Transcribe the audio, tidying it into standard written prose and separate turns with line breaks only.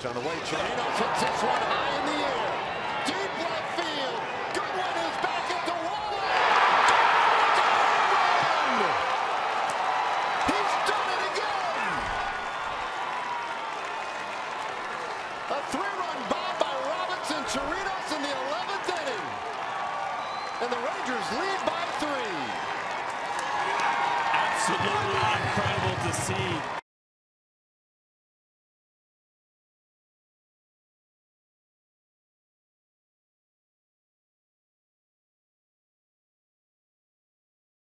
pitch on the way. Chirinos hits this one high in the air. Deep left field. Goodwin is back at the wall. He's done it again. A 3-run bomb by Robinson Chirinos in the 11th inning. And the Rangers lead by 3.
Absolutely incredible to see.